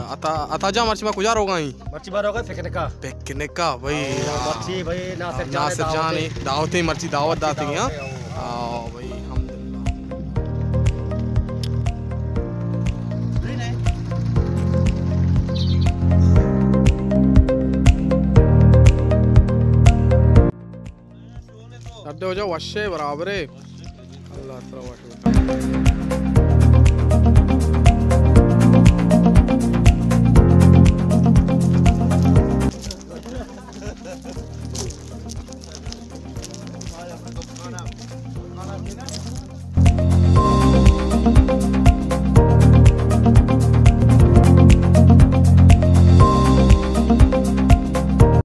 आता जा मर्ची में कुछ रोगा ही मर्ची बार होगा पिकनिक का भाई मर्ची भाई नासिर जाने दावत ही मर्ची दावत दाते हैं भाई अल्हम्दुलिल्लाह हो जाओ वशे बराबर है अल्लाह ताला